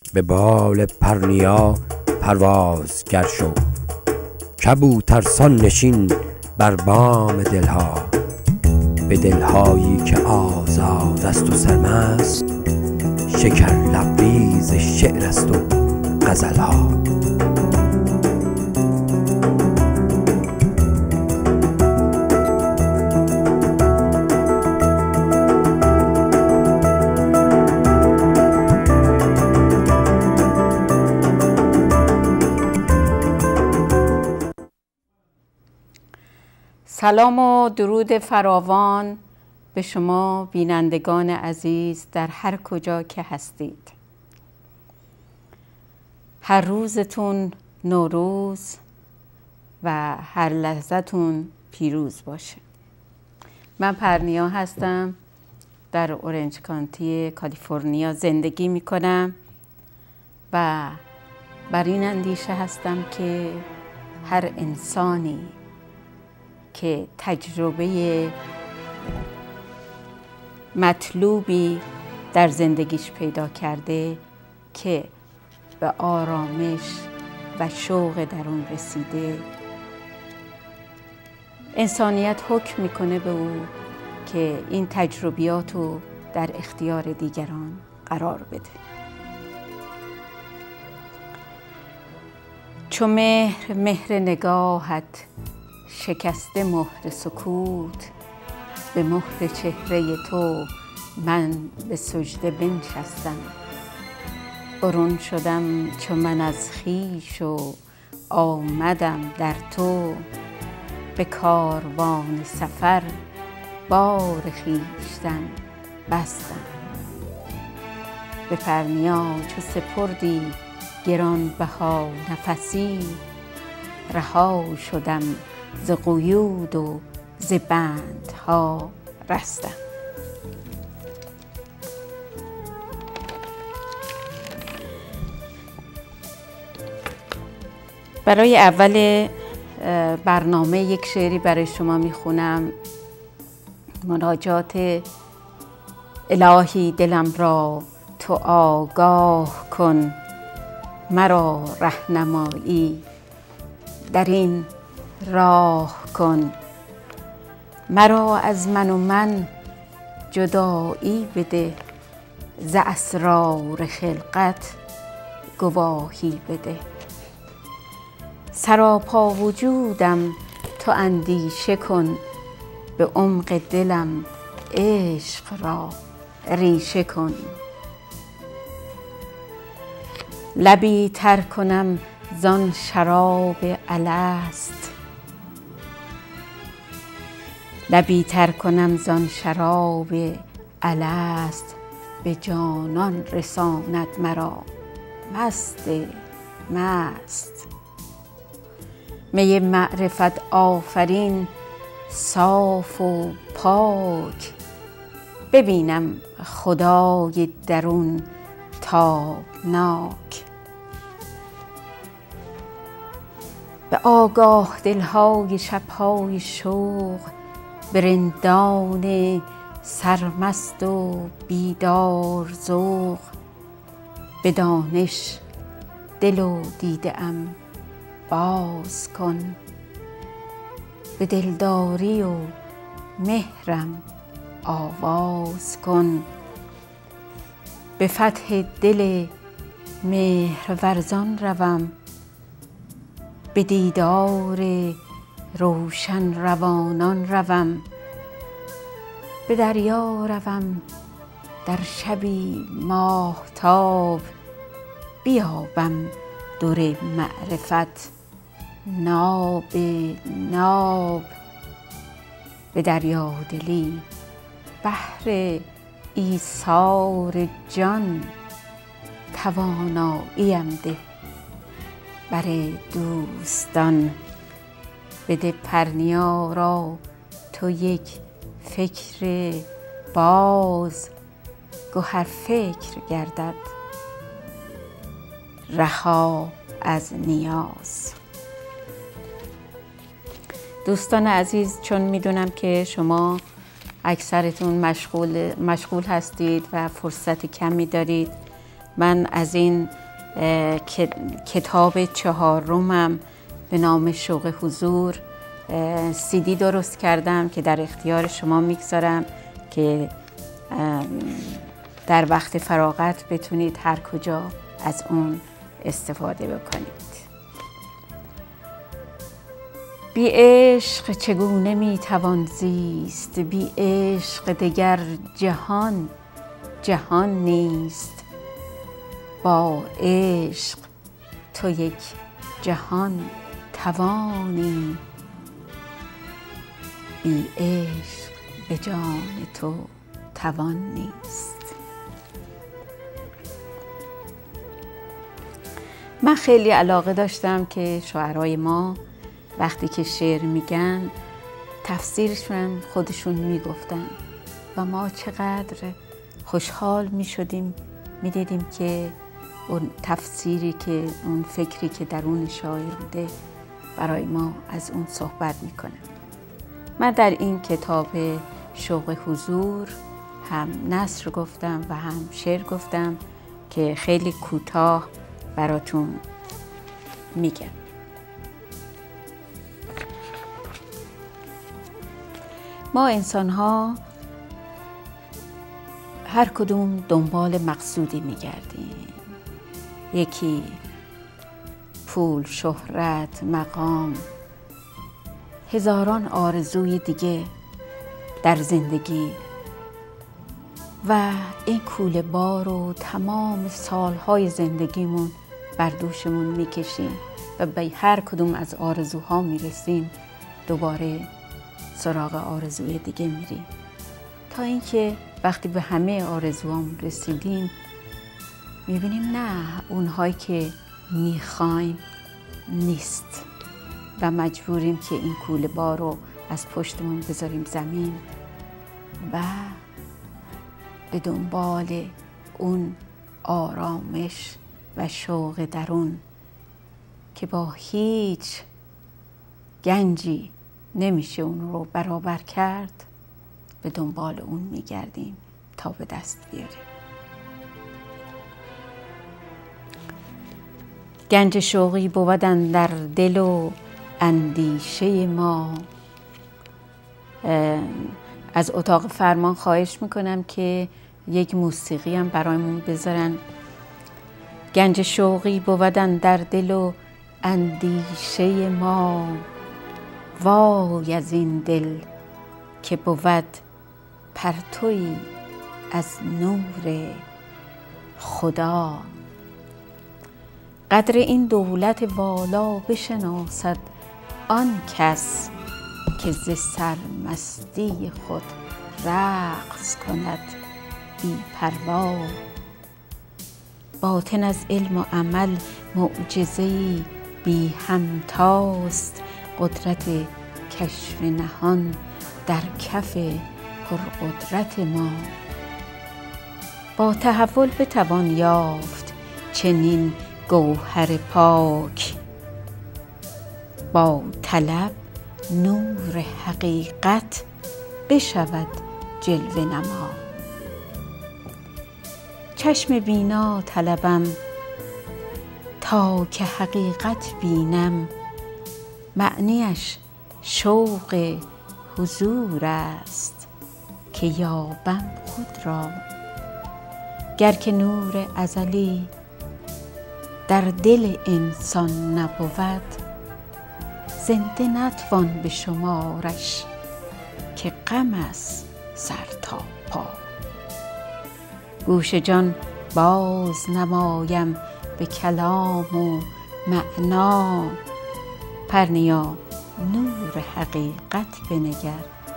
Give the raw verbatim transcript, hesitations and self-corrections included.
به بال پرنیا پروازگر شو. کبوترسان نشین بر بام دلها، به دلهایی که آزاد است و سرمست. شکر لبریز شعر است و غزلها. سلام و درود فراوان به شما بینندگان عزیز در هر کجا که هستید. هر روزتون نوروز و هر لحظتون پیروز باشه. من پرنیا هستم، در اورنج کانتی کالیفرنیا زندگی می کنم و بر این اندیشه هستم که هر انسانی که تجربه مطلوبی در زندگیش پیدا کرده که به آرامش و شوق درون رسیده، انسانیت حکم میکنه به او که این تجربیات رو در اختیار دیگران قرار بده. چو مهر مهر نگاهت شکسته مهر سکوت، به مهر چهره تو من به سجده بنشستم. برون شدم چو من از خویش و آمدم در تو، به کاروان سفر بار خویشتن بستم. به پرنیا چو سپردی گرانبها نفسی، رها شدم ز قیود و ز بندها رستم. برای اول برنامه یک شعری برای شما میخونم. مناجات: الهی دلم را تو آگاه کن، مرا رهنمایی در این راه کن. مرا از من و من جدایی بده، ز اسرار خلقت گواهی بده. سراپا وجودم تو اندیشه کن، به عمق دلم عشق را ریشه کن. لبی تر کنم زان شراب الست، لبی تر کنم زان شراب الست. به جانان رساند مرا مست مست. می معرفت آفرین صاف و پاک، ببینم خدای درون تابناک. به آگاه دلهای شبهای شوق، به رندان سرمست و بیدار ذوق. به دانش دل و دیده ام باز کن، به دلداری و مهرم آواز کن. به فتح دل مهرورزان روم، به دیدار روشن روانان روم. به دریا روم در شبی ماهتاب، بیابم در معرفت ناب ناب. به دریا دلی بحر ایثار جان، تواناییم ده بر دوستان. بده پرنیا را تو یک فکر باز، گوهر فکر گردد رها از نیاز. دوستان عزیز، چون میدونم که شما اکثرتون مشغول مشغول هستید و فرصت کمی دارید، من از این کتاب چهارمم به نام شوق حضور سی دی درست کردم که در اختیار شما میگذارم که در وقت فراغت بتونید هر کجا از اون استفاده بکنید. بی عشق چگونه میتوان زیست؟ بی عشق دگر جهان جهان نیست. با عشق تو یک جهان توانی، بی عشق به جان تو توان نیست. من خیلی علاقه داشتم که شاعرای ما وقتی که شعر میگن تفسیرشون خودشون میگفتن و ما چقدر خوشحال میشدیم میدیدیم که اون تفسیری که اون فکری که درون شاعر بوده برای ما از اون صحبت میکنه. من در این کتاب شوق حضور هم نثر گفتم و هم شعر گفتم که خیلی کوتاه براتون میگم. ما انسان ها هر کدوم دنبال مقصودی میگردیم. یکی پول، شهرت، مقام، هزاران آرزوی دیگه در زندگی و این کوله بار رو تمام سالهای زندگیمون بر دوشمون میکشیم و به هر کدوم از آرزوها میرسیم دوباره سراغ آرزوی دیگه میریم تا اینکه وقتی به همه آرزوهام رسیدیم میبینیم نه، اونهایی که میخوایم نیست و مجبوریم که این کوله بار رو از پشتمون بذاریم زمین و به دنبال اون آرامش و شوق درون که با هیچ گنجی نمیشه اون رو برابر کرد به دنبال اون میگردیم تا به دست بیاریم. گنج شوقی بودن در دل و اندیشه ما. از اتاق فرمان خواهش میکنم که یک موسیقی هم برایمون بذارن. گنج شوقی بودن در دل و اندیشه ما، وای از این دل که بود پرتویی از نور خدا. قدر این دولت والا بشناسد آن کس که ز سرمستی خود رقص کند بی پروا. باطن از علم و عمل معجزه‌ای بی همتاست، قدرت کشف نهان در کف پرقدرت ما. با تحول بتوان یافت چنین گوهر پاک، با طلب نور حقیقت بشود جلوه نما. چشم بینا طلبم تا که حقیقت بینم، معنیش شوق حضور است که یابم خود را. گر که نور ازلی در دل انسان نبود، زنده نتوان به شمارش که غم است سر تا پا. گوش جان باز نمایم به کلام و معنا، پرنیا نور حقیقت بنگر